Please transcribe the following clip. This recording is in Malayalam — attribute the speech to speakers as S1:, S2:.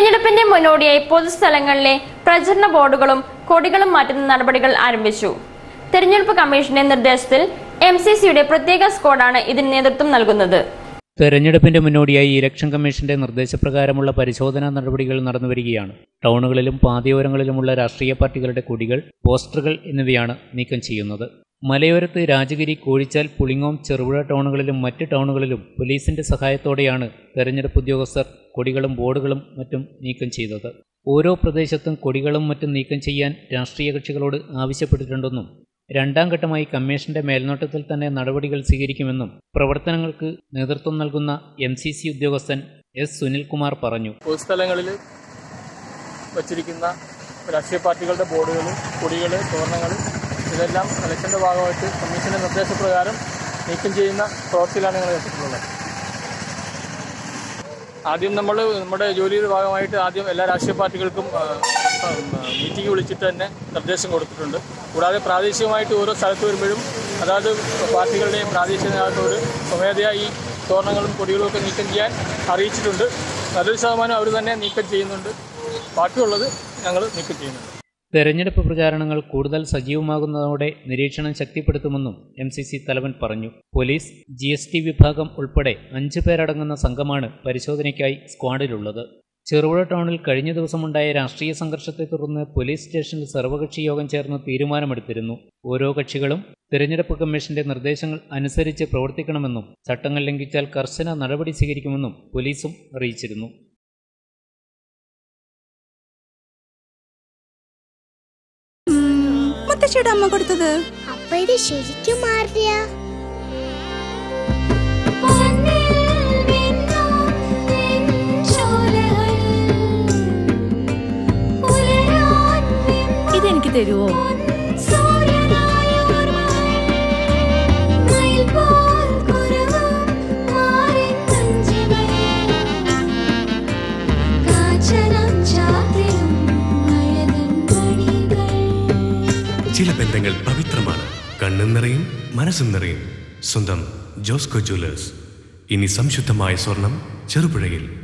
S1: തെരഞ്ഞെടുപ്പിന്റെ മുന്നോടിയായി പൊതുസ്ഥലങ്ങളിലെ പ്രചരണ ബോർഡുകളും കൊടികളും മാറ്റുന്ന നടപടികൾ ആരംഭിച്ചു. തെരഞ്ഞെടുപ്പ് കമ്മീഷന്റെ നിർദ്ദേശത്തിൽ MCCയുടെ പ്രത്യേക സ്ക്വാഡാണ് ഇതിന് നേതൃത്വം നൽകുന്നത്.
S2: തെരഞ്ഞെടുപ്പിന്റെ മുന്നോടിയായി ഇലക്ഷൻ കമ്മീഷന്റെ നിർദ്ദേശപ്രകാരമുള്ള പരിശോധനാ നടപടികൾ നടന്നുവരികയാണ്. ടൗണുകളിലും പാതയോരങ്ങളിലുമുള്ള രാഷ്ട്രീയ പാർട്ടികളുടെ കൊടികൾ, പോസ്റ്ററുകൾ എന്നിവയാണ് നീക്കം ചെയ്യുന്നത്. മലയോരത്ത് രാജഗിരി, കോഴിച്ചാൽ, പുളിങ്ങോം, ചെറുപുഴ ടൗണുകളിലും മറ്റ് ടൗണുകളിലും പോലീസിന്റെ സഹായത്തോടെയാണ് തെരഞ്ഞെടുപ്പ് ഉദ്യോഗസ്ഥർ കൊടികളും ബോർഡുകളും മറ്റും നീക്കം ചെയ്തത്. ഓരോ പ്രദേശത്തും കൊടികളും മറ്റും നീക്കം ചെയ്യാൻ രാഷ്ട്രീയ കക്ഷികളോട് ആവശ്യപ്പെട്ടിട്ടുണ്ടെന്നും രണ്ടാം ഘട്ടമായി കമ്മീഷന്റെ മേൽനോട്ടത്തിൽ തന്നെ നടപടികൾ സ്വീകരിക്കുമെന്നും പ്രവർത്തനങ്ങൾക്ക് നേതൃത്വം നൽകുന്ന MCC ഉദ്യോഗസ്ഥൻ S. സുനിൽകുമാർ പറഞ്ഞു.
S3: പൊതുസ്ഥലങ്ങളിൽ വച്ചിരിക്കുന്ന രാഷ്ട്രീയ പാർട്ടികളുടെ ബോർഡുകൾ, കൊടികൾ, തോരണങ്ങൾ ഇതെല്ലാം ഇലക്ഷൻ്റെ ഭാഗമായിട്ട് കമ്മീഷന്റെ നിർദ്ദേശപ്രകാരം നീക്കം ചെയ്യുന്ന പ്രവൃത്തിയിലാണ് ഞങ്ങൾ ഏർപ്പെട്ടിട്ടുള്ളത്. ആദ്യം നമ്മുടെ ജോലിയുടെ ഭാഗമായിട്ട് എല്ലാ രാഷ്ട്രീയ പാർട്ടികൾക്കും മീറ്റിംഗ് വിളിച്ചിട്ട് തന്നെ നിർദ്ദേശം കൊടുത്തിട്ടുണ്ട്. കൂടാതെ പ്രാദേശികമായിട്ട് ഓരോ സ്ഥലത്ത് വരുമ്പോഴും അതായത് പാർട്ടികളുടെയും പ്രാദേശിക നേതാക്കളോട് സ്വമേധയാ ഈ തോരണങ്ങളും കൊടികളും ഒക്കെ നീക്കം ചെയ്യാൻ അറിയിച്ചിട്ടുണ്ട്. നല്ലൊരു ശതമാനം അവർ തന്നെ നീക്കം ചെയ്യുന്നുണ്ട്. ബാക്കിയുള്ളത് ഞങ്ങൾ നീക്കം ചെയ്യുന്നുണ്ട്.
S2: തെരഞ്ഞെടുപ്പ് പ്രചാരണങ്ങൾ കൂടുതൽ സജീവമാകുന്നതോടെ നിരീക്ഷണം ശക്തിപ്പെടുത്തുമെന്നും MCC തലവൻ പറഞ്ഞു. പോലീസ്, GST വിഭാഗം ഉൾപ്പെടെ 5 പേരടങ്ങുന്ന സംഘമാണ് പരിശോധനയ്ക്കായി സ്ക്വാഡിലുള്ളത്. ചെറുപുഴ ടൗണിൽ കഴിഞ്ഞ ദിവസമുണ്ടായ രാഷ്ട്രീയ സംഘർഷത്തെ തുടർന്ന് പോലീസ് സ്റ്റേഷനിൽ സർവകക്ഷി യോഗം ചേർന്ന് തീരുമാനമെടുത്തിരുന്നു. ഓരോ കക്ഷികളും തെരഞ്ഞെടുപ്പ് കമ്മീഷന്റെ നിർദ്ദേശങ്ങൾ അനുസരിച്ച് പ്രവർത്തിക്കണമെന്നും ചട്ടങ്ങൾ ലംഘിച്ചാൽ കർശന നടപടി സ്വീകരിക്കുമെന്നും പോലീസും അറിയിച്ചിരുന്നു.
S4: അമ്മ കൊടുത്തത്
S5: അപ്പൊ ഇത് ശരിക്കും മാറിയ
S4: ഇതെനിക്ക് തരുവോ?
S6: ചില ബന്ധങ്ങൾ പവിത്രമാണ്. കണ്ണും നിറയും, മനസ്സും നിറയും. സ്വന്തം ജോസ്കോ ജ്വല്ലേഴ്സ്. ഇനി സംശുദ്ധമായ സ്വർണം ചെറുപുഴയിൽ.